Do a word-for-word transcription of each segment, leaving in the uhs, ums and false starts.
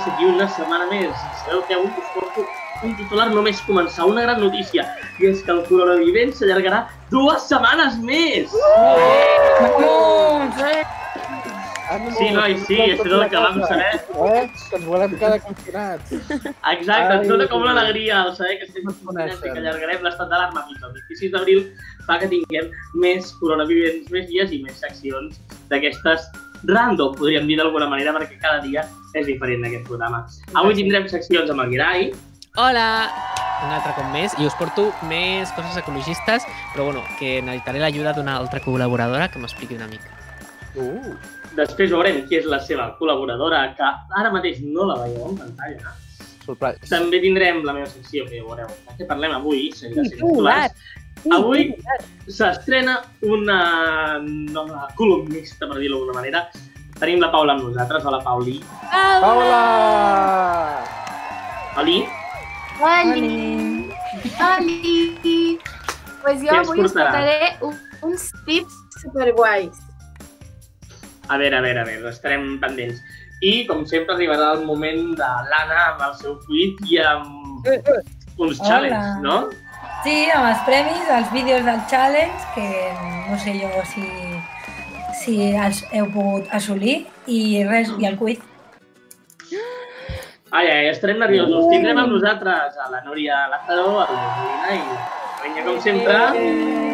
ser aquí una setmana més. Sabeu que avui us porto un titular només començar, una gran notícia, i és que el coronavirus s'allargarà dues setmanes més! Sí, noi, sí, això és el que vam saber. Eh? Que ens volem quedar confinats. Exacte, ens dona com una alegria el saber que estem confinats i que allargarem l'estat d'alarma fins al vint-i-sis d'abril fa que tinguem més coronavirus, més dies i més seccions d'aquestes random, podríem dir d'alguna manera, perquè cada dia és diferent d'aquest programa. Avui tindrem seccions amb el Girai. Hola! Un altre cop més, i us porto més coses ecologistes, però bueno, que necessitaré l'ajuda d'una altra col·laboradora que m'expliqui una mica. Uh. Després veurem qui és la seva col·laboradora, que ara mateix no la veieu en pantalla. Surprise. També tindrem la meva secció, que ja veureu. De què parlem avui? Seguirà sent titulars. Avui s'estrena una nova columnista, per dir-ho d'alguna manera. Tenim la Paula amb nosaltres. Hola, Pauli. Paula! Oli. Oli! Oli! Pues jo avui us portaré uns tips superguais. A veure, a veure, a veure, estarem pendents. I, com sempre, arribarà el moment de l'Anna amb el seu quiz i amb uns challenges, no? Sí, amb els premis, els vídeos del challenge, que no sé jo si, si els heu pogut assolir, i res, i el quiz. Ai, ai, estarem nerviosos. Tindrem amb nosaltres a la Núria Lázaro, a la Molina i la Renya, com sempre.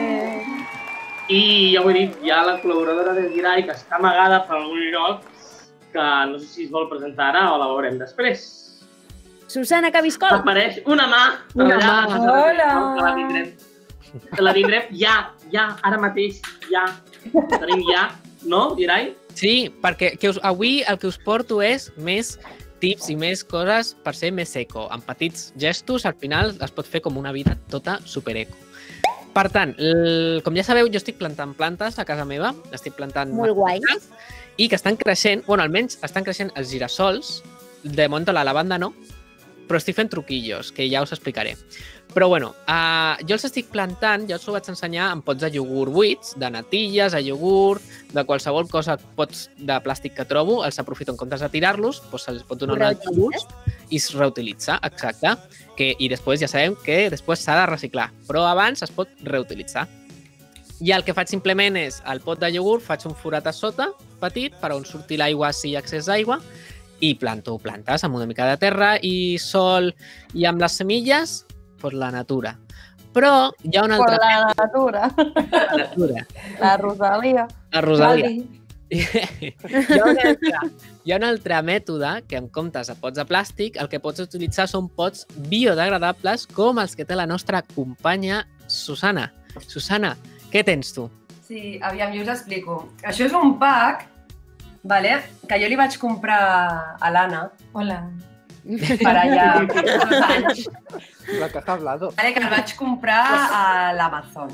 I ja ho he dit, hi ha la col·laboradora del Girai que està amagada per algun lloc, que no sé si es vol presentar ara o la veurem després. Susana Cabiscol. Apareix una mà. Una mà. Hola. Que la tindrem. Que la tindrem ja, ja, ara mateix, ja. Tenim ja, no, Girai? Sí, perquè que us, avui el que us porto és més tips i més coses per ser més eco. Amb petits gestos, al final es pot fer com una vida tota supereco. Per tant, el, com ja sabeu, jo estic plantant plantes a casa meva, estic plantant molt guai, i que estan creixent, bueno, almenys estan creixent els girassols, de moment la lavanda no, però estic fent truquillos, que ja us explicaré. Però bueno, uh, jo els estic plantant, ja us ho vaig ensenyar en pots de iogurt buits, de natilles, de iogurt, de qualsevol cosa pots de plàstic que trobo, els aprofito en comptes de tirar-los, doncs se'ls pot donar un altre ús i es reutilitza, exacte. Que, I després ja sabem que després s'ha de reciclar, però abans es pot reutilitzar. I el que faig simplement és, al pot de iogurt faig un forat a sota, petit, per on surti l'aigua si hi ha accés d'aigua, i planto plantes amb una mica de terra i sol, i amb les semilles, doncs la natura. Però hi ha una altra... Per la natura. La natura. La Rosalia. La Rosalia. Hi ha, un altre, hi ha un altre mètode que en comptes de pots de plàstic el que pots utilitzar són pots biodegradables com els que té la nostra companya Susana. Susana, què tens tu? Sí, aviam, jo us explico. Això és un pack, vale, que jo li vaig comprar a l'Anna. Hola. Per allà dos anys. La que ha hablado. Vale, que el vaig comprar a l'Amazon.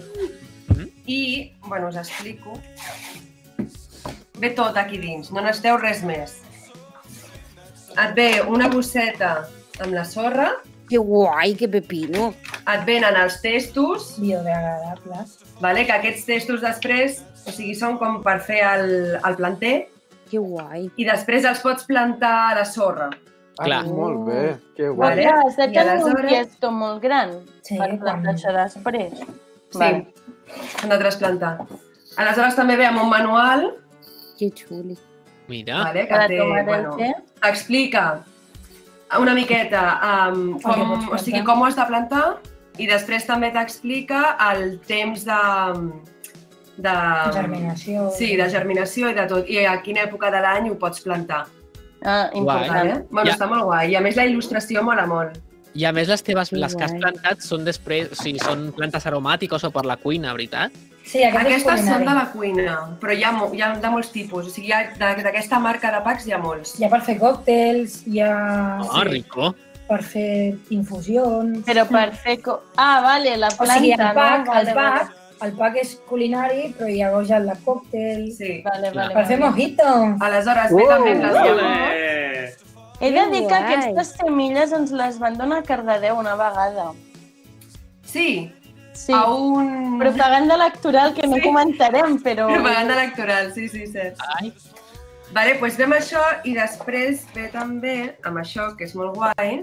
I, bueno, us explico. Ve tot aquí dins, no necessiteu res més. Et ve una bosseta amb la sorra. Que guai, que pepino. Et venen els testos. Biodegradables. Vale, que aquests testos després, o sigui, són com per fer el, el planter. Que guai. I després els pots plantar a la sorra. Clar. Ah, molt bé, que guai. Vale. Has de I tenir un aleshores- tiesto molt gran Sí, per plantar-se després. Sí, s'han de trasplantar. Aleshores també ve amb un manual. Que xuli. Mira. Vale, que Para té, tomar el bueno, té. explica una miqueta um, com, o sigui, com ho has de plantar i després també t'explica el temps de... de Germinació. Sí, de germinació i de tot. I a quina època de l'any ho pots plantar. Ah, important. Vale? Bueno, Ja. està molt guai. I a més la il·lustració mola molt. I a més les teves, Que les que has guai. plantat són després, o sigui, són plantes aromàtiques o per la cuina, veritat? Sí, aquest és Aquestes són de culinari. la cuina, però hi ha, mo- hi ha de molts tipus. O sigui, hi ha- de- d'aquesta marca de packs hi ha molts. Hi ha per fer còctels, hi ha Ah, rico. per fer infusions... Però per fer... Co... Ah, vale, la O planta, sigui, el pack, no? el Vale, pack, el pack és culinari, però hi ha goja el de còctel, Sí. Vale, vale, per fer vale. mojito. Aleshores, ve també amb les llavors. Ole! He de dir que guai. aquestes semilles ens les van donar a Cardedeu una vegada. Sí, Sí, a un... propaganda electoral que no Sí. comentarem, però... Propaganda electoral, sí, sí, cert. Ai. Vale, doncs ve amb això i després ve també amb això, que és molt guai,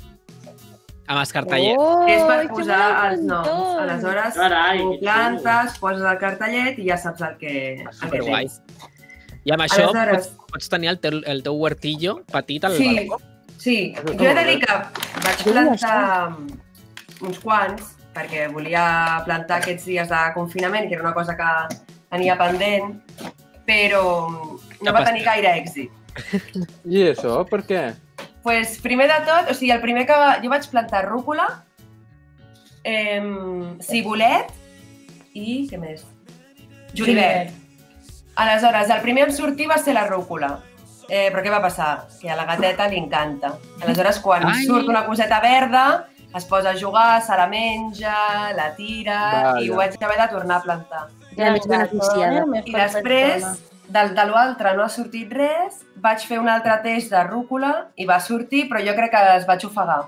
Amb els cartellets. Oh, que és per això posar mola un els noms. montón. Aleshores, Carai, ho que plantes, poses el cartellet i ja saps el que, el que Superguai. tens. I amb això Aleshores- pots, pots tenir el teu, el teu huertillo petit al Sí, balcó. sí. Jo he de dir que vaig plantar uns quants, perquè volia plantar aquests dies de confinament, que era una cosa que tenia pendent, però no va tenir gaire èxit. I això, per què? Pues, primer de tot, o sigui, el primer que va... jo vaig plantar rúcula, eh, cibulet i què més? Julivert. Aleshores, el primer en sortir va ser la rúcula. Eh, però què va passar? Que a la gateta li encanta. Aleshores, quan Ai. surt una coseta verda, es posa a jugar, se la menja, la tira, Vaja. i ho vaig haver de tornar a plantar. La més beneficiada. I després, del, de l'altre no ha sortit res, vaig fer un altre test de rúcula i va sortir, però jo crec que es vaig ofegar.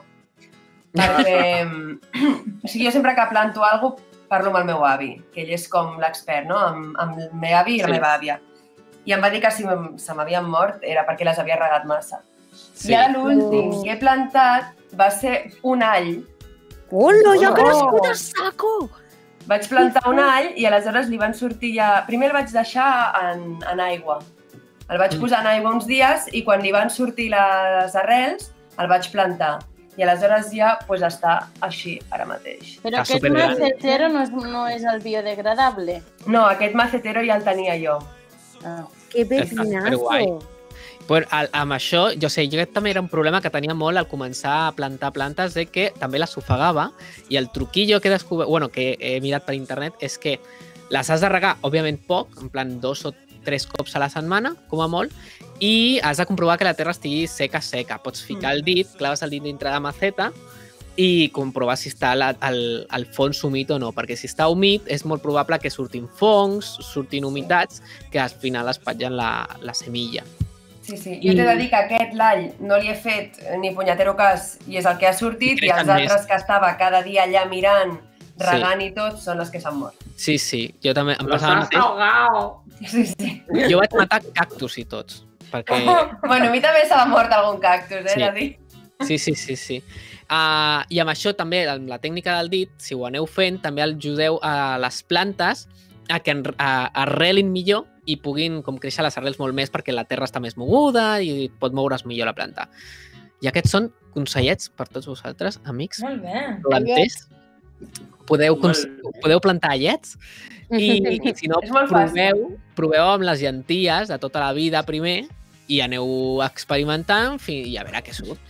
Perquè, o sigui, jo sempre que planto alguna cosa parlo amb el meu avi, que ell és com l'expert, no? Amb, amb el meu avi i la Sí. meva àvia. I em va dir que si em- se m'havien mort era perquè les havia regat massa. Sí. I ara l'últim que he plantat va ser un all. Hola, ja ha Oh. crescut a saco! Vaig plantar un all i aleshores li van sortir ja... Primer el vaig deixar en, en aigua. El vaig posar en aigua uns dies i quan li van sortir les arrels el vaig plantar. I aleshores ja pues, està així ara mateix. Però Està aquest superbé. macetero no és, no és el biodegradable. No, aquest macetero ja el tenia jo. Ah. Que Està superguai. pepinazo! Però al- amb això, jo sé, jo també era un problema que tenia molt al començar a plantar plantes, de que també les ofegava, i el truquillo que he descobert, bueno, que he mirat per internet, és que les has de regar, òbviament poc, en plan dos o tres cops a la setmana, com a molt, i has de comprovar que la terra estigui seca, seca. Pots ficar el dit, claves el dit dintre de la maceta i comprovar si està la, el, el fons humit o no, perquè si està humit és molt probable que surtin fongs, surtin humitats, que al final espatllen la, la semilla. Sí, sí. I- Jo t'he de dir que aquest l'all no li he fet ni punyetero cas i és el que ha sortit, i Crec els que altres més. que estava cada dia allà mirant, regant i tot, són les que s'han mort. Sí, sí, jo també em Los passava el has mateix. ahogado. Sí, sí. Jo vaig matar cactus i tots, perquè... Bueno, a mi també s'ha mort algun cactus, eh, Sí. de dir. Sí, sí, sí, sí. Uh, I amb això també, amb la tècnica del dit, si ho aneu fent, també ajudeu a les plantes a que en- a, arrelin millor i puguin com créixer les arrels molt més perquè la terra està més moguda i pot moure's millor la planta. I aquests són consellets per tots vosaltres, amics, Molt bé. planters. Podeu, Molt cons- bé. podeu plantar allets i, i si no, És molt fàcil. proveu, proveu amb les llenties de tota la vida primer i aneu experimentant fins, i a veure què surt.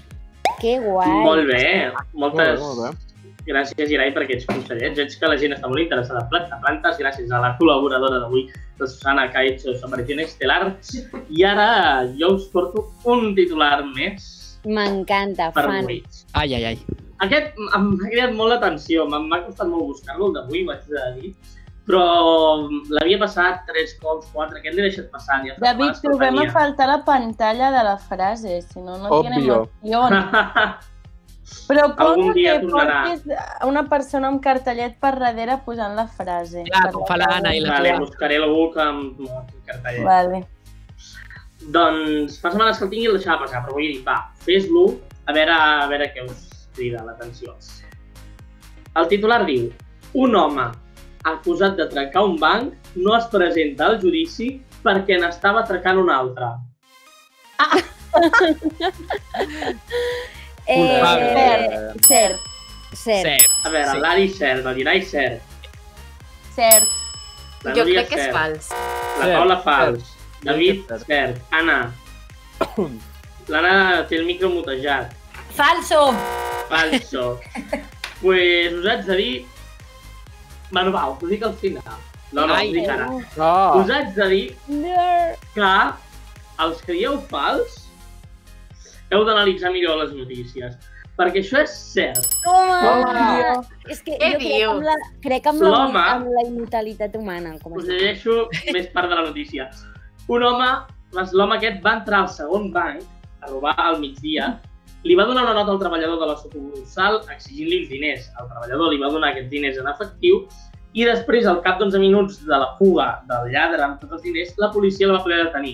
Que guai! Molt bé. Molt bé, Moltes molt bé. gràcies, Irai, per aquests consellets. Veig que la gent està molt interessada en plantar plantes gràcies a la col·laboradora d'avui, la Susana, que ha hecho su aparición estelar. I ara jo us porto un titular més M'encanta, per fan. avui. Ai, ai, ai. Aquest em ha cridat molt l'atenció, m'ha m'ha costat molt buscar-lo, el d'avui, ho haig de dir, però l'havia passat tres cops, quatre, aquest l'he deixat passar. Ja fa David, setmanes que el trobem a tenia. faltar la pantalla de la frase, si no, no tiene Obvio. emoción. Però Algun posa dia que tornarà. portis una persona amb cartellet per darrere posant la frase. Clar, Per com la fa l'Anna frase. i la Vale, Tua. buscaré algú que em el cartellet. Vale. Doncs fa setmanes que el tingui i el deixava passar, però vull dir, va, fes-lo, a veure, a veure què us crida l'atenció. El titular diu: un home acusat d'atracar un banc no es presenta al judici perquè n'estava atracant un altre. Eh, Cert. cert. Cert. Cert. A veure, Sí. l'Ari cert, el Irai cert, Cert. la Jo Núria crec que és cert, fals. la Cert, Paula fals, cert. David Cert. cert, Anna. L'Anna té el micro mutejat. Falso! Falso. Pues us haig de dir... Bueno, va, us ho dic al final. No, no, Ai. us dic ara. Ah, Us haig de dir que els que dieu fals heu d'analitzar millor les notícies. Perquè això és cert. Toma! És que Què jo crec dius? amb la, crec amb la, L'home- amb la immortalitat humana. Com Us es diu. llegeixo més part de la notícia. Un home, l'home aquest va entrar al segon banc a robar al migdia, li va donar una nota al treballador de la sucursal exigint-li els diners. El treballador li va donar aquests diners en efectiu i després, al cap d'onze minuts de la fuga del lladre amb tots els diners, la policia el va poder detenir.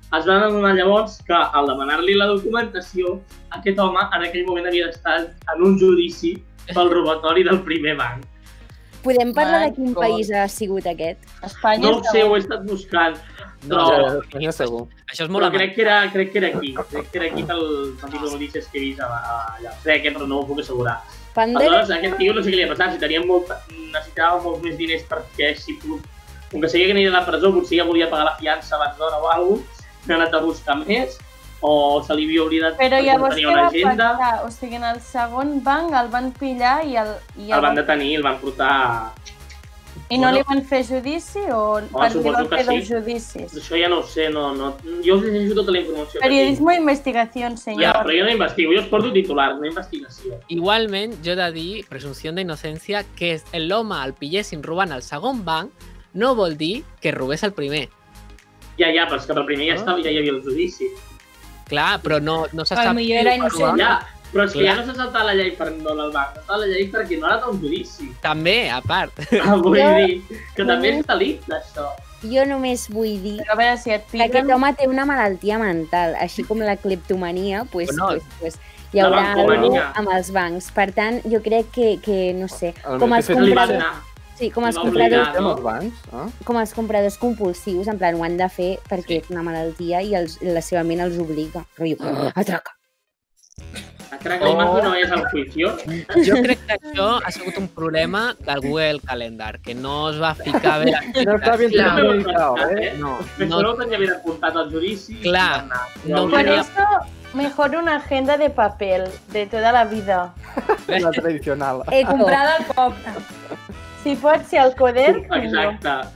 es van adonar llavors que al demanar-li la documentació, aquest home en aquell moment havia estat en un judici pel robatori del primer banc. Podem parlar de quin My God. país ha sigut aquest? Espanya No ho és sé, ho segon. he estat buscant, No, però, Espanya segur. Això és però molt crec, que era, crec que era aquí. Crec que era aquí pel petit de notícies que he vist allà. Crec que, però no ho puc assegurar. Pandere... Aleshores, aquest tio no sé què li ha passat, si tenia molt, necessitava molts més diners perquè si com que sabia que aniria a la presó, potser ja volia pagar la fiança abans d'hora o alguna cosa, n'ha anat a buscar més, o se li havia oblidat Però perquè no llavors tenia què una va agenda. passar? O sigui, en el segon banc el van pillar i el... I El van detenir, el van portar... I no li van fer judici o per mi suposo van que fer sí. dos judicis? Això ja no ho sé, no, no... jo us llegeixo tota la informació que tinc. Periodismo e investigación, Ja, senyor. però jo no investigo, jo us porto titulars, no investigació. Igualment, jo he de dir, presumpció d'innocència, que l'home el pillessin robant al segon banc no vol dir que robés el primer. Ja, ja, però és que pel primer ja, estava, ja hi havia el judici. Clar, però no, no se Al sap... millor era qui va innocent. robar. Ja, però és que Clar. ja no s'ha saltat la llei per no anar al banc, s'ha saltat la llei perquè no ha anat a un judici. També, a part. Ah, vull Jo- dir que també és delicte, això. Jo només vull dir Però a veure, si et que aquest pillen... home té una malaltia mental, així com la cleptomania, pues, No. pues, pues, hi La haurà alguna bancomania. amb els bancs. Per tant, jo crec que, que no sé, El com meu els té fet Li van compradors, anar. sí, com li els va compradors, obligar. Amb no? els bancs? Ah? com els compradors compulsius, en plan, ho han de fer perquè és una malaltia i els, la seva ment els obliga. Rotllo, atraca. Atraca el banco i no vayas al juicio. Jo crec que això ha sigut un problema del Google Calendar, que no es va ficar bé... No està ben Clar. organitzado, eh? No, Això no, no ho tenia ben apuntat al judici. Clar, i va anar. no Va Por obligar. eso, mejor una agenda de papel de toda la vida. La tradicional. Eco. Comprada al poble. Si pot ser el coder, Exacte.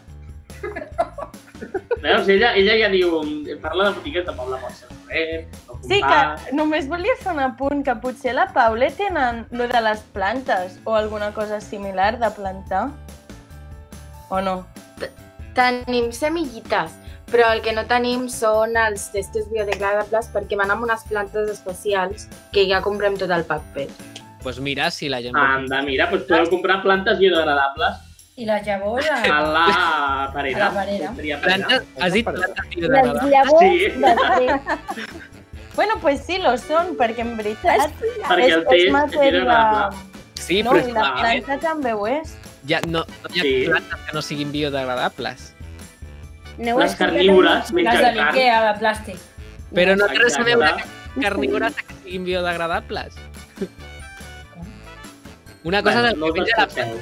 Veus, ella, ella ja diu, parla de botigues de Poble pot ser res, no Sí, comprar. que només volia fer un apunt, que potser la Paula tenen lo de les plantes o alguna cosa similar de plantar. O no? Tenim semillites, però el que no tenim són els testos biodegradables perquè van amb unes plantes especials que ja comprem tot el pack fet. pues mira, si la gent... vol- Anda, mira, doncs podeu comprar plantes biodegradables I les llavors a a... la parera. A la parera. Seria parera. Plantes, has dit plantes Les biodegradables? llavors, Sí. després, Bueno, pues sí, lo són, perquè en veritat Perquè el test és matèria... biodegradable. Sí, No, però i és la que planta també ho és. ja no, no hi ha Sí. plantes que no siguin biodegradables. no Les és carnívores Les mengen de carn. l'Ikea, de plàstic. Però no té res a veure Exacte. que carnívores que siguin biodegradables. Una cosa Bueno, del no que us menja la descanseu.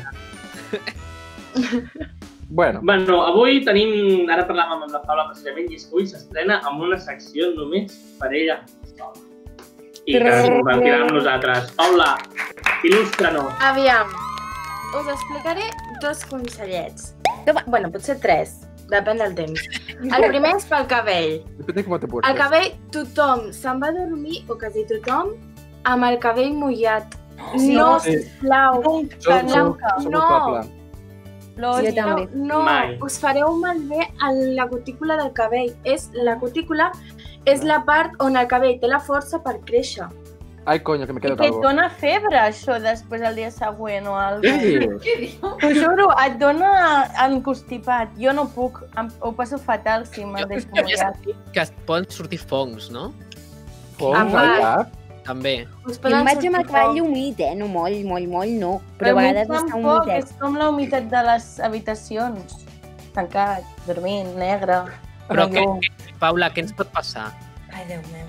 Bueno, Bueno, avui tenim, ara parlàvem amb la Paula precisament, i és que avui s'estrena amb una secció només per ella sola. I que ens compartirà amb nosaltres. Paula, il·lustra-nos. Aviam, us explicaré dos consellets. Toma. Bueno, potser tres, depèn del temps. El primer és pel cabell. depende cómo te portes. El cabell, tothom se'n va a dormir, o quasi tothom, amb el cabell mullat. Sí, no, sí. sisplau. Nunca, Som, som, nunca. som no. un poble. Lo Sí, jo odio. també. No, Mai. us fareu malbé a la cutícula del cabell. És, la cutícula és la part on el cabell té la força per créixer. Ay, coño, que me I queda que et calvo. dona febre, això, després el dia següent o alguna ¿Qué cosa. dius? T'ho juro, et dona encostipat. Jo no puc, em, ho passo fatal si me'l deixo Havia mullat. sentit que es poden sortir fongs, no? Fong, Apa. al cap? També. Us jo poden em vaig amb sortir el cavall fongs. humit, eh? No moll, moll, moll, no. Però, Però a a mi vegades està tampoc, humidet. és com la humitat de les habitacions. Tancat, dormint, negre. Però no què, llum. què, Paula, què ens pot passar? Ai, Déu meu.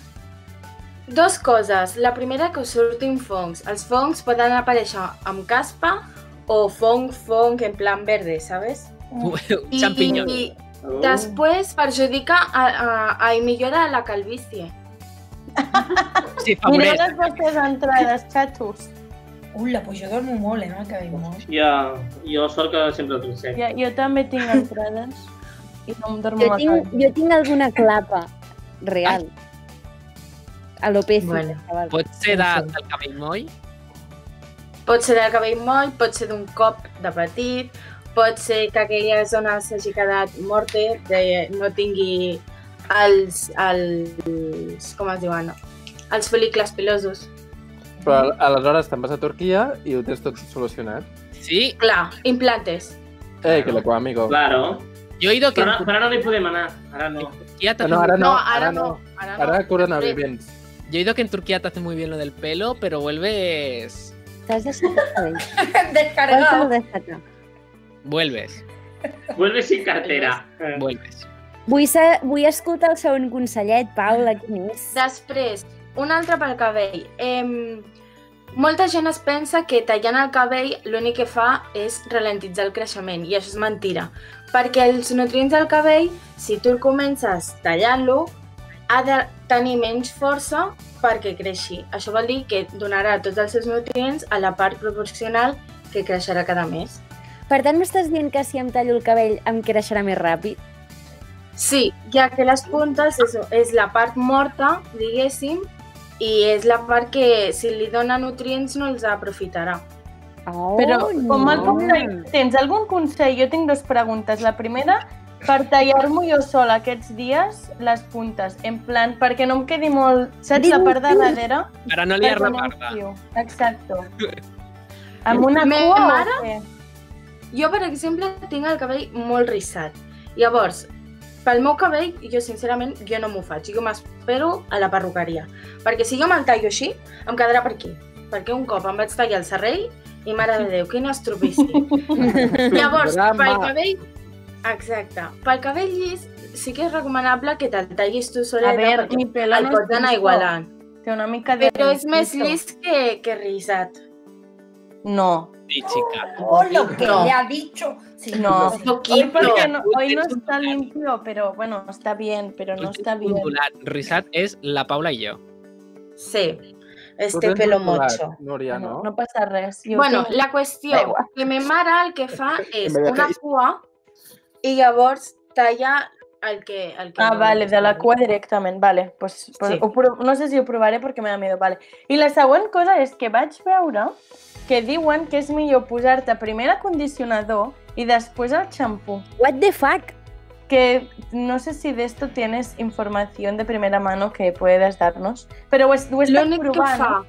Dos coses. La primera, que us surtin fongs. Els fongs poden aparèixer amb caspa o fong, fong, en plan verde, ¿sabes? Un I, champinyó. i Oh. després perjudica a, a, a, i millora la calvície. Sí, Mireu favoreix. les vostres entrades, xatos. Ula, doncs jo dormo molt, eh, amb el cabell molt. Ja, jo sort que sempre el sec. Jo, jo també tinc entrades i no em dormo Jo a tinc, casa. jo tinc alguna clapa real. Alopecia, Bueno. xaval. Pot ser de, del cabell moll? Pot ser del cabell moll, pot ser d'un cop de petit, pot ser que aquella zona s'hagi quedat morta, de no tingui els, els, com es diuen, els folicles pilosos. Però aleshores te'n vas a Turquia i ho tens tot solucionat. Sí? Clar, implantes. Eh, que le cuá, amigo. Claro. Jo he ido que... Però, però ara no hi podem anar. Ara no. Turquía te hace No, muy- ara no, No, ara ara no. no. Ara no. Ara coronavivents. Yo he oído que en Turquía te hace muy bien lo del pelo, pero vuelves... T'has deixat el cabell. Descargado. Vol deixat. Vuelves. Vuelve sin cartera. Eh. Vuelves. Vull, ser, vull escoltar el segon consellet, Paula, quin és? Després, un altre pel cabell. Eh, molta gent es pensa que tallant el cabell l'únic que fa és ralentitzar el creixement, i això és mentira. Perquè els nutrients del cabell, si tu el comences tallant-lo, ha de tenir menys força perquè creixi. Això vol dir que donarà tots els seus nutrients a la part proporcional que creixerà cada mes. Per tant, m'estàs dient que si em tallo el cabell em creixerà més ràpid? Sí, ja que les puntes és, és la part morta, diguéssim, i és la part que si li dona nutrients no els aprofitarà. Oh, Però, com el no. consell, tens algun consell? Jo tinc dues preguntes. La primera, per tallar-m'ho jo sola aquests dies, les puntes, en plan, perquè no em quedi molt, saps, la part de darrere? Para no liar la perquè no em parda. fio. Exacto. Amb una Me cua mare? o què? Jo, per exemple, tinc el cabell molt rissat. Llavors, pel meu cabell, jo sincerament, jo no m'ho faig. Jo m'espero a la perruqueria. Perquè si jo me'l tallo així, em quedarà per aquí. Perquè un cop em vaig tallar el serrell i, mare de Déu, quin estropici. Llavors, Drama. pel cabell... Exacte. Pel cabell llis, sí que és recomanable que te'l tallis tu A soleta veure, perquè mi pelo el no pots és anar liso. igualant. Té una mica de... Però és més liso. llis que, que rissat. No, Sí, chica. Oh, lo que No. le ha dicho. Sí. no. Un Hoy, poquito. porque no, hoy no Es un está plan. limpio, pero bueno, está bien, pero no está bien. Ondulat. Rizat és la Paula i jo. Sí. Tu Este tens pelo ondulat, mocho. Núria, No, no? no passa res. Jo Bueno, tinc- la Da qüestió, igual. que me mare el que fa és Em veia una que- cua i llavors talla el que... El que Ah, no vale, de la necessita. cua directament, vale. Pues, pues Sí. ho pro- no sé si ho provaré perquè me da miedo, vale. I la següent cosa és que vaig veure que diuen que és millor posar-te primer l'acondicionador i després el xampú. What the fuck? Que no sé si de esto tienes información de primera mano que puedes darnos, però ho, est- ho he estat L'únic que provant. fa...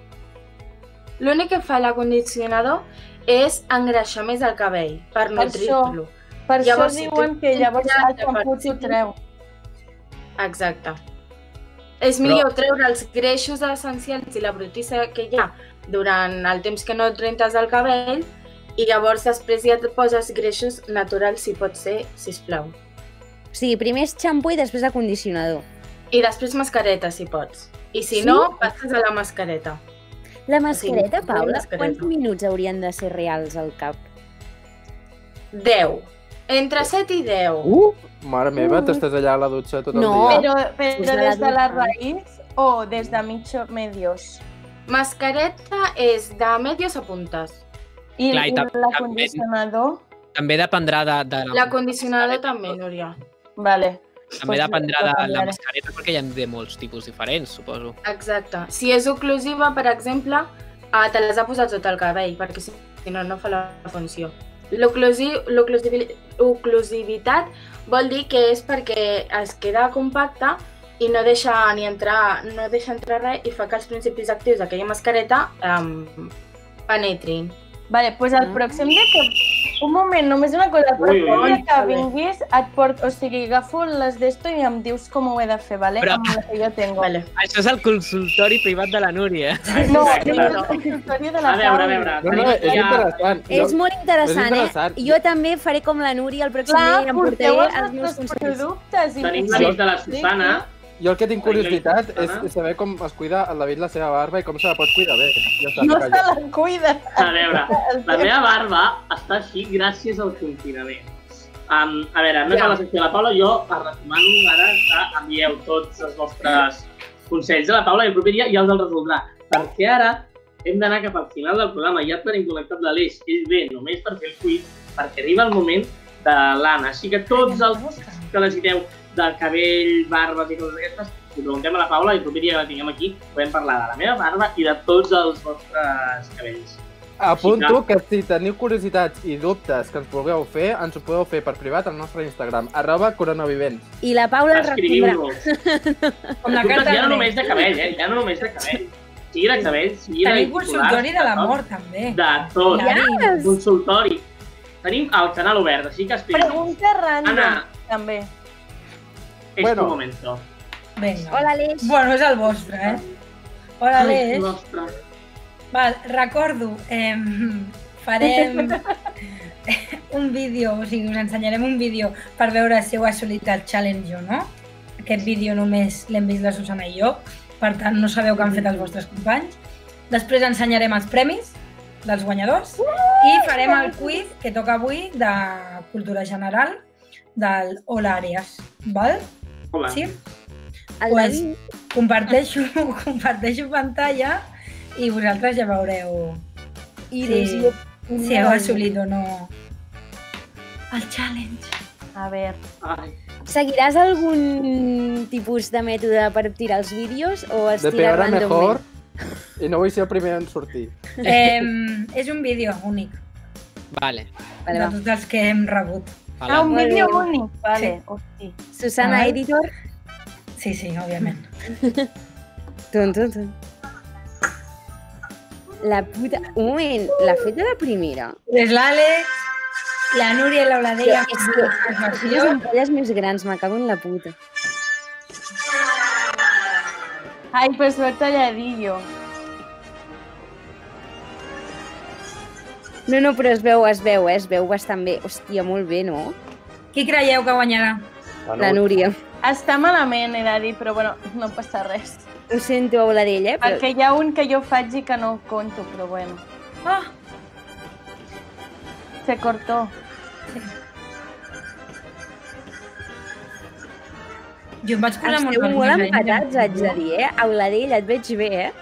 L'únic que fa l'acondicionador és engreixar més el cabell, per Per això. nutrir-lo. Per Llavors, això si diuen tu que llavors ja el te xampú t'ho participa- treu. Exacte. És millor treure els greixos essencials i la brutissa que hi ha durant el temps que no et rentes el cabell i llavors després ja et poses greixos naturals, si pot ser, sisplau. O sigui, primer és xampú i després acondicionador. I després mascareta, si pots. I si Sí? no, passes a la mascareta. La mascareta, Sí, Paula, mascareta. quants minuts haurien de ser reals al cap? deu. Entre set i deu. Uh! Mare meva, t'estàs allà a la dutxa tot el No. dia. Però, però Des de la des de la dutxa. raïs o des de mitjo medios? Mascareta és de medios a puntes. I, Clar, i i tam- l'acondicionador? També dependrà de, de la... L'acondicionador també, Núria. Vale. També Pues dependrà ho de la canviaré. mascareta perquè hi ha de molts tipus diferents, suposo. Exacte. Si és oclusiva, per exemple, ah, te les ha posat tot el cabell, perquè si si no, no fa la funció. L'oclusi- l'oclusivi- L'oclusivitat vol dir que és perquè es queda compacta i no deixa ni entrar, no deixa entrar res i fa que els principis actius d'aquella mascareta um, penetrin. Vale, pues el Ah. pròxim dia que... Un moment, només una cosa. El Ui, ui, pròxim ui. dia que vinguis, et port... o sigui, agafo les d'esto i em dius com ho he de fer, vale? Però- Amb la que jo tengo. Vale. Això és el consultori privat de la Núria. No, Exacte. és la història de la A veure, a Paula. veure. No, tenim no, aquí és a- interessant. És Jo- molt interessant, és interessant. eh? Jo també faré com la Núria el pròxim Clar, dia i em portaré porteu els els meus nostres consells. productes. I Tenim potser- l'amic de la Susana. Jo el que tinc curiositat és Susana. saber com es cuida el David la seva barba i com se la pot cuidar bé. Ja està, No calla. se la cuida. A veure, la meva barba està així gràcies al confinament. Um, a veure, més Ja. a la secció de la Paula, jo us recomano ara que envieu tots els vostres consells a la Paula i el proper dia ja els el resoldrà. Perquè ara hem d'anar cap al final del programa, ja tenim connectat l'Aleix, ell ve només per fer el quiz, perquè arriba el moment de l'Anna. Així que tots els que necessiteu del cabell, barbes i coses d'aquestes, li preguntem a la Paula i el proper dia que la tinguem aquí podem parlar de la meva barba i de tots els vostres cabells. Apunto que si teniu curiositats i dubtes que ens vulgueu fer, ens ho podeu fer per privat al nostre Instagram, arroba coronavivents. I la Paula el respondrà. Escriviu-nos. Com la Dubtes carta ja no de només de cabell, eh? Ja no només de cabell. Sigui de cabell, sigui de Tenim titulars, consultori de tot. l'amor, també. De tot. Ja. Consultori. tenim el canal obert, així que espera. Pregunta random, Anna. també. És Bueno. tu momento. Vinga. Hola, Aleix. Bueno, és el vostre, eh? Hola, Aleix. Nostre. Val, recordo, eh, farem un vídeo, o sigui, us ensenyarem un vídeo per veure si heu assolit el challenge o no. Aquest vídeo només l'hem vist la Susana i jo, per tant no sabeu què han fet els vostres companys. Després ensenyarem els premis dels guanyadors i farem el quiz que toca avui de cultura general del Hola Àrees, val? Hola. Sí? El Pues, David. comparteixo, comparteixo pantalla i vosaltres ja veureu I si, Aleix, si heu assolit o no el challenge. A veure. Ai. Seguiràs algun tipus de mètode per tirar els vídeos o els De tires peor a mejor. randomment? I no vull ser el primer en sortir. Eh, és un vídeo únic, Vale. Vale, de va. tots els que hem rebut. Ah, un Molt vídeo bé. únic. Vale, Sí. hosti. Susana, Ah. editor. Sí, sí, òbviament. Tun, tun, tun. La puta... Un moment, l'ha fet de la primera. És l'Àlex, la Núria i l'Euladella. És que les ampolles més grans, me cago en la puta. Ai, pues soy talladillo. No, no, però es veu, es veu, eh? Es veu bastant bé. Hòstia, molt bé, no? Qui creieu que guanyarà? La Núria. Està malament, he de dir, però bueno, no passa res. Ho sento, Euladella, eh? Però... Perquè hi ha un que jo faig i que no conto, però bueno. Oh, Se cortó. jo em vaig posar molt Esteu molt vermella. empatats, haig de dir, eh? Euladella, et veig bé, eh?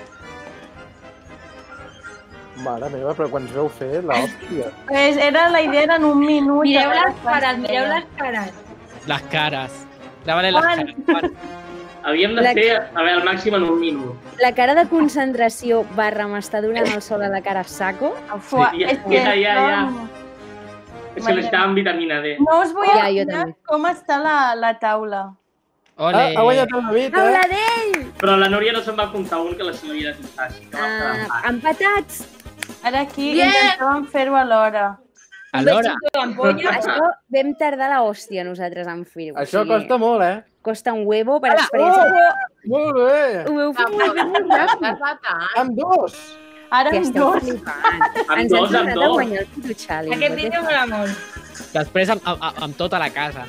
Mare meva, però quan ens veu fer, l'hòstia. Pues era, la idea era en un minut. Mireu a veure les quants cares, mireu feia. les cares. Les cares. Gravant les Juan. cares. Juan. Havíem de La- fer, a veure, el màxim en un minut. La cara de concentració barra m'està donant el sol a la cara a saco. Fuà, Sí, ja, és que ja, ja, ja. no- És que necessitàvem vitamina D. No us vull Ja, jo ensenyar també. com està la, la taula. Ole. Ah, ha guanyat el David, eh? Euladell! Però la Núria no se'n va comptar un que la Sílvia de comptar, així que vam quedar Ah, empat. empatats! Ara aquí Yeah! intentàvem fer-ho alhora. Alhora. Això vam tardar la hòstia nosaltres en fer-ho. Això costa molt, eh? Costa un huevo per Oh! experiència. Molt bé! Ho veu fer molt bé, molt ràpid. Amb dos! Ara Que amb esteu dos. flipant. Amb Ens dos, hem amb tornat a dos. guanyar el puto challenge. Aquest vídeo m'agrada molt. Després amb, amb, amb tota la casa.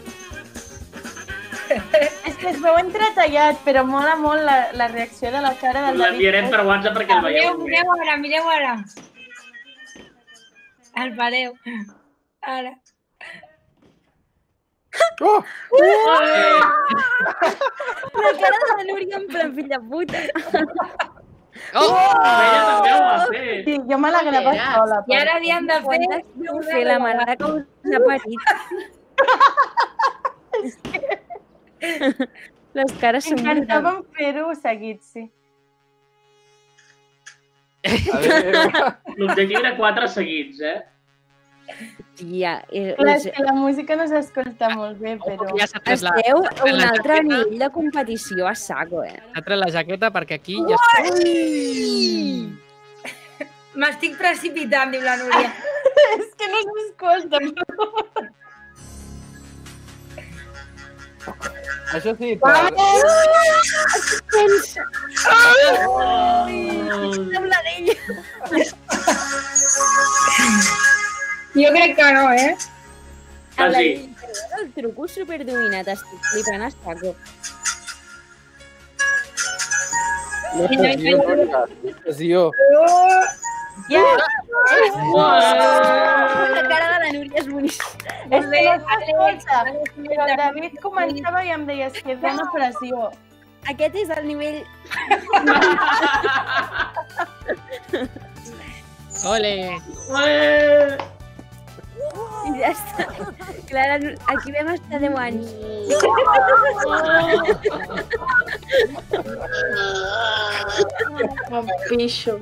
És que es veu entretallat, però mola molt la, la reacció de la cara del David. L'enviarem per WhatsApp perquè el Mireu, veieu bé. mireu ara, mireu ara. El pareu. Ara. Oh! La cara de la Núria en plan fill de puta. Oh! Ella també ho va fer. Sí, jo me la grava Mira, sola. I ara havíem de fer... Quantes veu fer la marrada que us ha parit? Les cares són brutals. Intentàvem fer-ho seguit, sí. Adéu. L'objectiu era quatre seguits, eh? Tia, eh, Clar, us... és que la música no s'escolta molt bé, però... Ja s'ha tret, la, esteu a un la altre jaqueta. nivell de competició a saco, eh? s'ha tret la jaqueta perquè aquí ja està. M'estic precipitant, diu la Núria. És que no s'escolta. Això sí, clar. Tens Oh! la d'ella. Jo crec que no, eh? Quasi. El truco superdominat, estic flipant a saco. No és pressió, Mònica. És pressió. Ja, La cara de la Núria és boníssima. és que no s'escolta. Però el David començava i em deies que és una pressió. Aquest és el nivell... Ole! Ué! I ja està. Clara, aquí vam estar deu anys. Un pixo.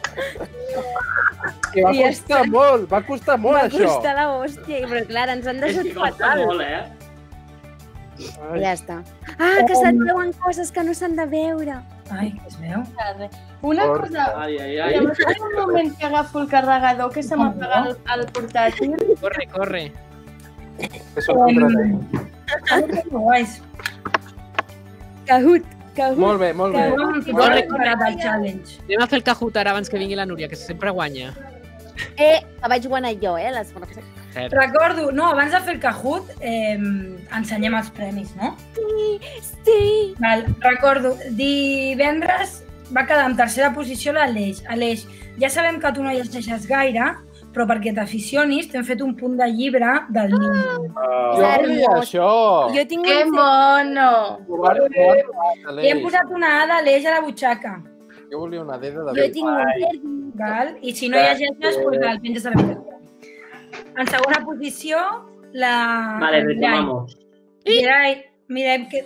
Que va I ja costar molt, va costar molt, Va això. costar la hòstia, però clar, ens han És que deixat costa fatal. molt, eh? Ai, Ja està. Ah, que se't veuen coses que no s'han de veure. Ai, què es veu? Una Por- cosa, Ai, ai, que ai. m'ha un moment que agafo el carregador que se m'apaga el, el portàtil. Corre, corre. Que sóc entretení. Que guais. Cahut, Cahut. Molt bé, molt bé. Molt recuperat el challenge. Anem a fer el Kahoot ara abans que vingui la Núria, que sempre guanya. Eh, que vaig guanyar jo, eh? La setmana passada. Cert. Recordo, no, abans de fer el Kahoot, eh, ensenyem els premis, no? Sí. Val, recordo, divendres va quedar en tercera posició l'Aleix. Aleix, ja sabem que tu no llegeixes gaire, però perquè t'aficionis t'hem fet un punt de llibre del niño. Jo volia això. Jo tinc Que un... mono! Li hem posat una A d'Aleix a la butxaca. Jo volia una D de Jo David. tinc un terdi. Val? I si no llegeixes, doncs el penges a la biblioteca. En segona posició, la... Vale, retomamos. Gerai, mirem que...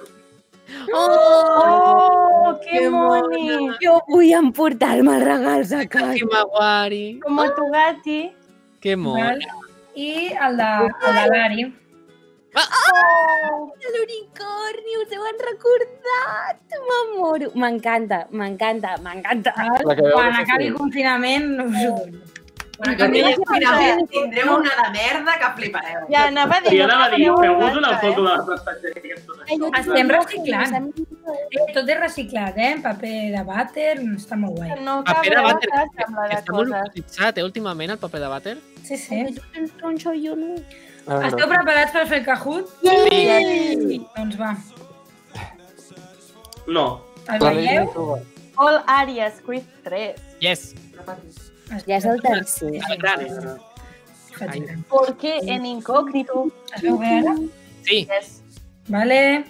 Oh, que moni! Jo vull emportar-me els regals a casa. Que maguari. Com tu gati. Que mon. Val? I el de, el de l'Ari. L'unicorni, us heu recordat. M'amoro. M'encanta, m'encanta, m'encanta. La que veu Quan que acabi sí. el confinament, us ho dono. Quan acabi el confinament tindrem una de merda que flipareu. Ja anava a dir... Sí, anava a dir, feu-vos una foto de les prestatgeries. Estem reciclant. Eh, tot és reciclat, eh? Paper de vàter, està molt guai. No Paper de cabrà vàter, que que sembla de està molt coses. utilitzat, eh, últimament, el paper de vàter. Sí, sí. El tronxo jo no. Ah, no. Esteu preparats per fer el Kahoot? Sí. Doncs va. No. El L'Aleix veieu? no troba. All Arias, quiz tres. Yes. Ja és el tercer. Ai. ¿Por qué en incógnito? Es veu bé ara? Sí. Yes. Vale.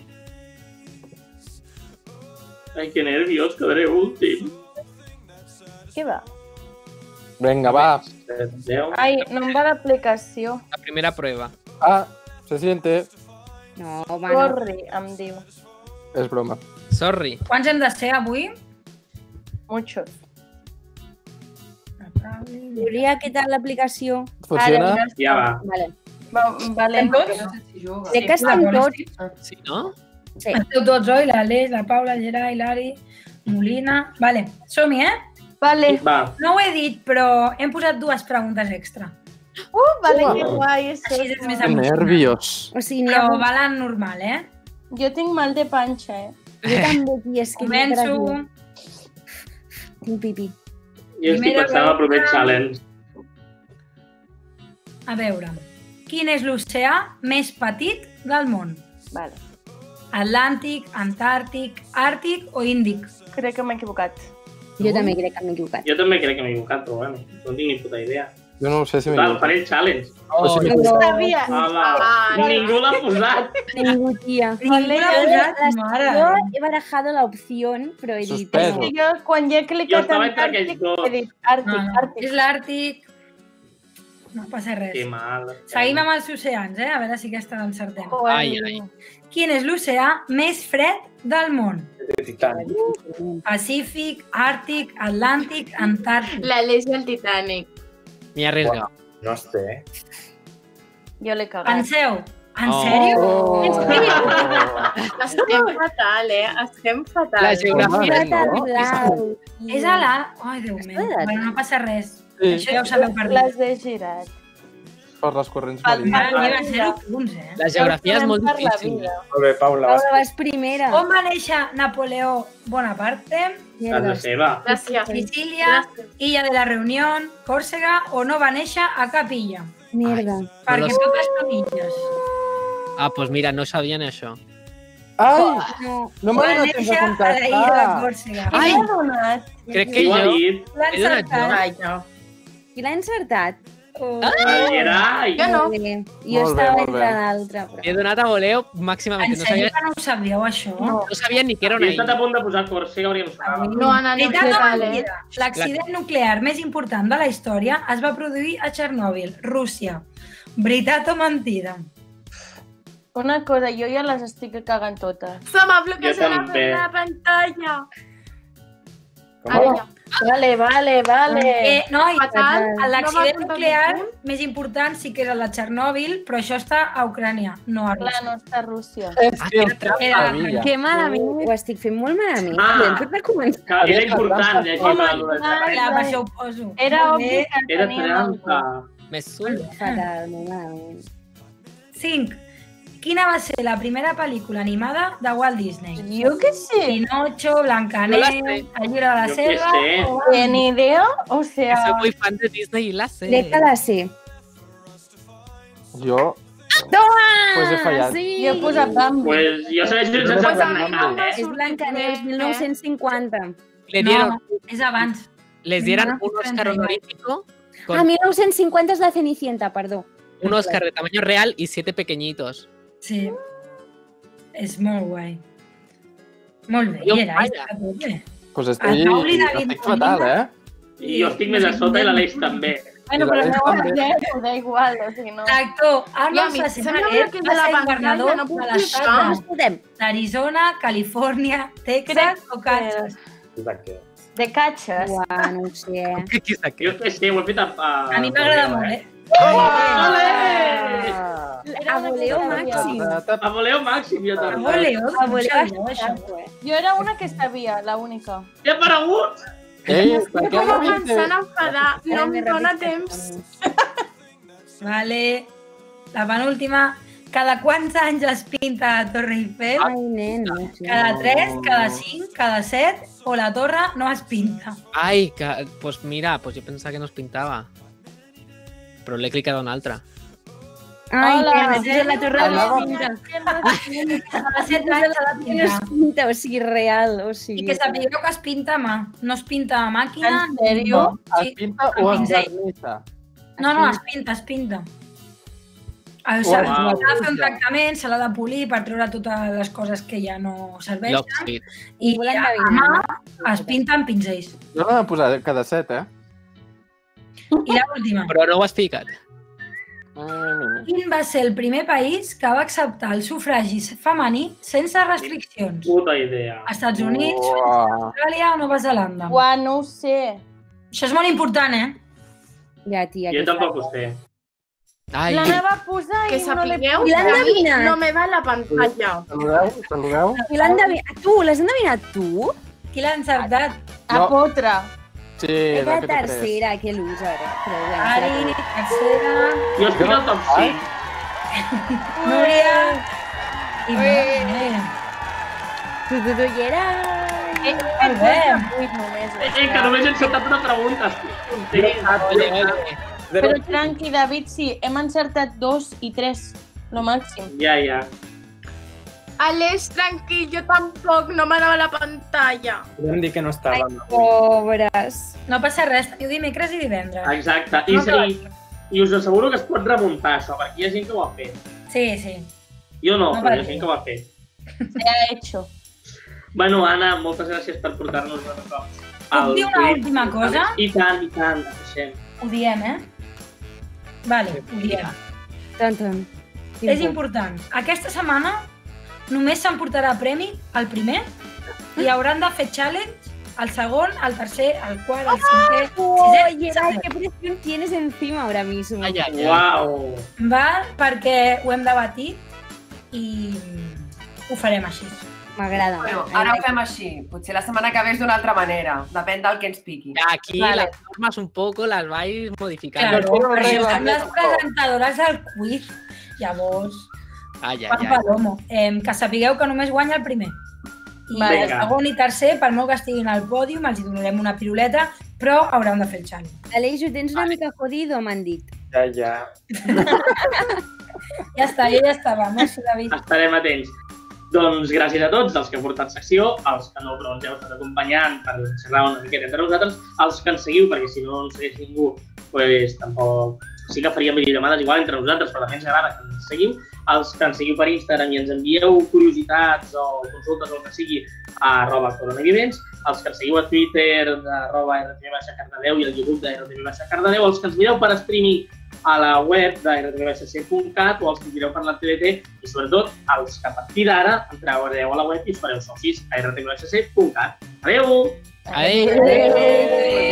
Ai, que nervios, quedaré últim. Què va? Vinga, va. Deu. Ai, no em va l'aplicació. La primera prueba. Ah, se siente. No, home, no. Corri, em diu. És broma. Sorry. Quants hem de ser avui? Muchos. Julia, què tal l'aplicació? Funciona? Ara, Ja va. Vale. Va, vale. Estem tots? No sé si juga. Crec que estem tots. Sí, no? Sí. Esteu tots, oi? L'Aleix, la Paula, el Gerai, l'Ari, Molina... Vale, som-hi, eh? Vale. Va. No ho he dit, però hem posat dues preguntes extra. Uh, vale, que Uau. guai és Així és més Que emocionant. nervios. O sigui, n'hi ha... Però valen normal, eh? Jo tinc mal de panxa, eh? Jo també, tia, és que... Començo. Tinc pipi. Jo estic Primera pensant al proper pregunta. challenge. A veure, quin és l'oceà més petit del món? Vale. Atlàntic, Antàrtic, Àrtic o Índic? Crec que m'he equivocat. Jo també crec que m'he equivocat. Jo també crec que m'he equivocat, però bueno, no tinc ni puta idea. Jo no sé si m'he Total, equivocat. faré el challenge. O sigui, No ho sabia. Hola. Ah, Ningú l'ha posat. Ningú, tia. Ningú l'ha posat, mare. Jo he barajado la opción, però he dit... Suspès. no. És que jo, quan ja he Jo clicat estava en entre aquells Àrtic, dos. he dit Àrtic, No, no. Àrtic. És l'Àrtic. No passa res. Que mal. Seguim amb els oceans, eh? A veure si aquesta l'encertem. Ai, ai. Quin és l'oceà més fred del món? Pacífic, Àrtic, Atlàntic, Antàrtic. L'Aleix i el Titanic. M'hi he arriesgat. No sé. Jo l'he cagat. Penseu, en Oh. sèrio? Oh. Estem fatal, eh? Estem fatal. La geografia. Blau. És a la... Ai, Déu meu. Espera't. Bueno, no passa res. Sí. Això ja ho sabeu per dir. Les he girat. Per les corrents Pel marines. Mare meva, Vale. zero punts, eh? La geografia és molt Per la difícil. vida. Molt bé, Paula. Vas... Paula, vas primera. On va néixer Napoleó Bonaparte? Casa seva. Gràcies. Sicília, Illa de la Reunión, Còrsega o no va néixer a cap illa? Merda. Perquè no. totes són illes. Ah, doncs mira, no sabien això. Ai, No. no m'ha Va donat temps néixer de a la illa de contestar. Còrsega. Qui Ai. m'ha donat? Crec que Qui ho ha jo... dit? L'ha he donat encertat. Ai, no. Qui l'ha encertat? Oh. El Gerai. Jo no. Molt bé. Jo Molt bé, estava molt entre bé. l'altre, però... He donat a voleo màximament. En No sèrio sabia, que no ho sabíeu, això? No. no sabia ni que era Si una he estat a illa. punt de posar Còrsega, hauríem sonat. No, Anna, no Veritat o total, eh? mentida? L'accident nuclear més important de la història es va produir a Txernòbil, Rússia. Veritat o mentida? Una cosa, jo ja les estic cagant totes. Se m'ha bloquejat Jo la, també. la pantalla. Com Ara va? ja. Vale, vale, vale. Eh, no, i Fatal. l'accident No va nuclear comptar més important sí que és el de Txernòbil, però això està a Ucrània, no a Clar, Rússia. no està a Rússia. És que el tram Era- sabia. Que malament, ho estic fent molt malament. Ah. Podem fer per començar? Que era important llegir Home, la novel·la. clar. Ja, per això ho poso. Era Molt obvi bé. que Era teníem trampa. algú. Més sul. Fatal, molt malament. cinc. Quina va ser la primera pel·lícula animada de Walt Disney? Jo què sé. Pinocho, No la Blancaneus, sé. El llibre de la Jo què selva... sé. o- Eh, ni idea, o Que sea... soy muy fan de Disney y la sé. Crec que la sé. Jo, Toma! Pues he fallat. Sí! Jo he posat Bambi. Pues jo segueixo sense Pues saber amb cap, Bambi. eh? És Blancaneus, mil nou-cents cinquanta. Le dieron, No, és abans. les dieron no, un Oscar treinta y nueve. honorífico con Ah, mil nou-cents cinquanta és la Cenicienta, perdó. un Oscar de tamaño real y siete pequeñitos. Sí. És molt guai. Molt bé, Jo, i era, vaya. està tot bé. pues El estic, Pauli David estic fatal, eh? I jo estic més a sota i l'Aleix també. Bueno, I la però Leix no també. ho da igual, o sigui, no... L'actor I a Arnold mi, sembla Schwarzenegger que és va de la ser pantalla, governador no puc de clicar. l'estat No escoltem. d'Arizona, Califòrnia, Texas o Kansas. De catxes. Uah, no ho sé. eh? ¿Qué quizá Jo que? és que sí, ho he fet a... a... A mi m'agrada molt, eh? Ole! A voleo màxim. A voleu màxim, jo A també. voleo, A voleo no sabia això. Jo era una que sabia, la única. He aparegut! Ei, per què Com no començant a viste? enfadar, no Ara em m'he dóna revisat temps. Vale. La penúltima. Cada quants anys es pinta la Torre Eiffel? Ai, nen, no ho sé. Cada tres, cada cinc, cada set o la torre no es pinta? Ay, ca- pues mira, pues yo pensaba que nos pintaba. Pero le he clicado en otra. Ai, Hola. nen, és la torre de Anava- la pinta. Cada set anys s'ha de Que no es pintar. pinta, o sigui, real, o sigui... I que sapigueu que es pinta a mà. No es pinta a màquina. En sèrio? Es pinta o es vernissa? No, no, es pinta, es pinta. O sigui, Uau. s'ha de fer un tractament, se l'ha de polir per treure totes les coses que ja no serveixen. L'òxid. I Volem a endevinar. mà es pinta amb pinzells. Jo no he posat cada set, eh? I l'última. Però no ho has ficat. Mm. Quin va ser el primer país que va acceptar el sufragi femení sense restriccions? Puta idea. Estats Units, Uah. Austràlia o Nova Zelanda? Uah, no ho sé. Això és molt important, eh? Ja, tia, Jo que tampoc ho sé. Ai, La meva posar Que i no l'he sapigueu I l'han que a mi endevinat. no me va la pantalla. Saludeu, saludeu. I l'han endevinat. Tu, l'has endevinat tu? Qui l'ha encertat? A No. potra. Sí, És la la que té tres. tercera, que loser. eh? Però bueno, Ari, tercera, Jo estic al top cinc. Núria i Montse. tu, tu, tu, i era... Eh, Molt bé. vuit només. Eh, eh, que només he encertat una pregunta. Sí. ole, ole. Però tranqui, David, sí, hem encertat dos i tres, lo màxim. Ja, ja. Aleix, tranquil, jo tampoc, no m'anava la pantalla. Podem dir que no estava. Ai, pobres. No passa res, teniu dimecres i divendres. Exacte. I, sí, I us asseguro que es pot remuntar, això, perquè hi ha gent que ho ha fet. Sí, sí. Jo no, No però hi ha pateixis. gent que ho ha fet. Se ha hecho. Bueno, Anna, moltes gràcies per portar-nos de cop. Puc dir una última cosa? I tant, i tant, deixem. Ho diem, eh? Vale, ho diem. Tant, tant. És important. Aquesta setmana només s'emportarà premi el primer i hauran de fer challenge el segon, el tercer, el quart, el cinquè, Oye, sisè, ay, setè. qué presión tienes encima ahora mismo. Ai, ai, ai. Uau! Val? Perquè ho hem debatit i ho farem així. M'agrada. Bueno, ara ho fem així. Potser la setmana que ve és d'una altra manera. Depèn del que ens piqui. Ya, aquí Vale. las normas un poco las vais modificando. Claro, quiero perquè reglas, som les no. presentadores del quiz. Llavors, Ay, ay, Juan ay. Palomo, eh, que sapigueu que només guanya el primer. I Vale. el segon i tercer, per molt que estiguin al pòdium, els hi donarem una piruleta, però hauran de fer el challenge. Aleix, ho tens una mica jodido, m'han dit. Ja, ja. Ja està, jo ja estava. Merci, David. Estarem atents. Doncs gràcies a tots els que heu portat secció, els que no, però ens heu estat acompanyant per xerrar una miqueta entre nosaltres, els que ens seguiu, perquè si no ens segueix ningú, pues, tampoc... Sí que faríem videollamades igual entre nosaltres, però també ens agrada que ens seguiu. Els que ens seguiu per Instagram i ens envieu curiositats o consultes o el que sigui a arroba coronavivents, els que ens seguiu a Twitter d'arroba R T V Cardedeu i al YouTube de R T V Cardedeu, els que ens mireu per streaming a la web de r t v s c punt cat o els que ens mireu per la T V T i sobretot els que a partir d'ara entreu a la web i us fareu socis a r t v s c punt cat. Adéu! Adéu!